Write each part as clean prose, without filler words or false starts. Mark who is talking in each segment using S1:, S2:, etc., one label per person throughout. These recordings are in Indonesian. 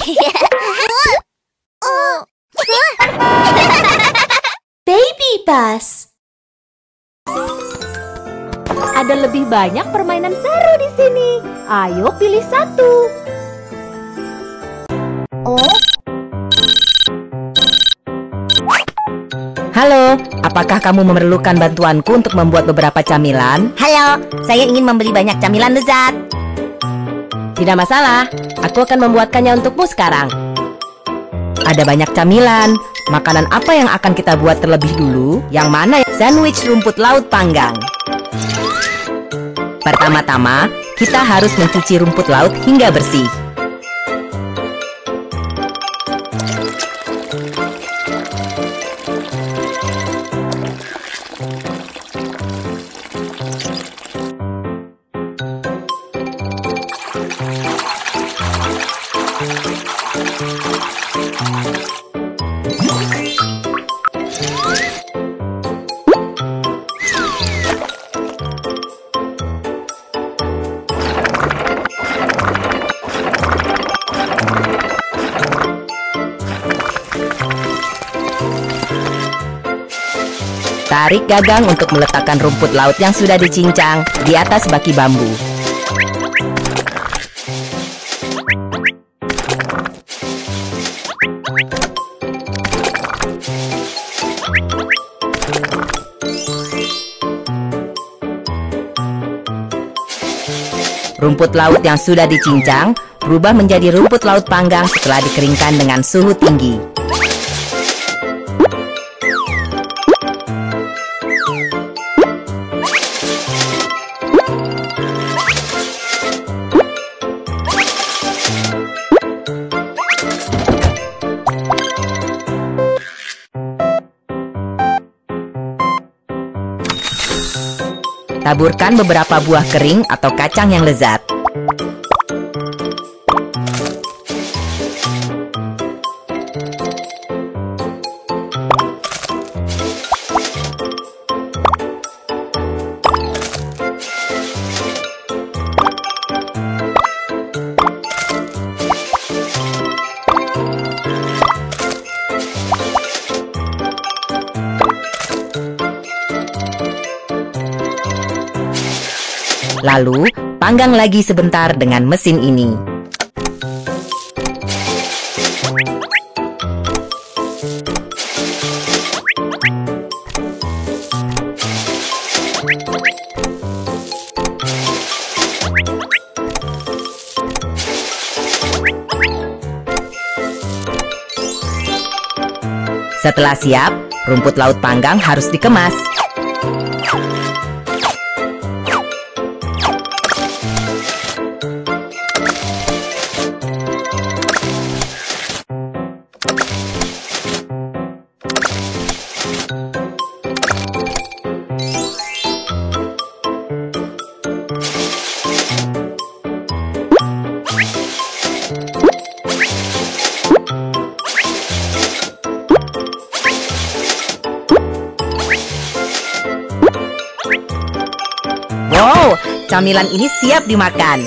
S1: Baby Bus. Ada lebih banyak permainan seru di sini. Ayo pilih satu.
S2: Halo, apakah kamu memerlukan bantuanku untuk membuat beberapa camilan?
S3: Halo, saya ingin membeli banyak camilan lezat.
S2: Tidak masalah, aku akan membuatkannya untukmu sekarang. Ada banyak camilan. Makanan apa yang akan kita buat terlebih dulu? Yang mana? Sandwich rumput laut panggang. Pertama-tama, kita harus mencuci rumput laut hingga bersih. Tarik gagang untuk meletakkan rumput laut yang sudah dicincang di atas baki bambu. Rumput laut yang sudah dicincang berubah menjadi rumput laut panggang setelah dikeringkan dengan suhu tinggi. Taburkan beberapa buah kering atau kacang yang lezat. Lalu, panggang lagi sebentar dengan mesin ini. Setelah siap, rumput laut panggang harus dikemas. Wow, camilan ini siap dimakan.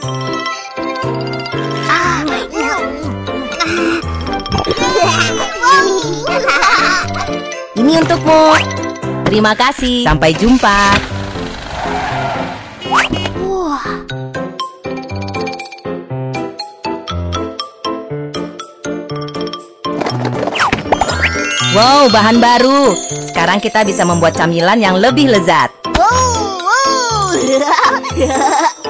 S2: Ini untukmu. Terima kasih. Sampai jumpa. Wow, bahan baru. Sekarang kita bisa membuat camilan yang lebih lezat.
S3: Wow.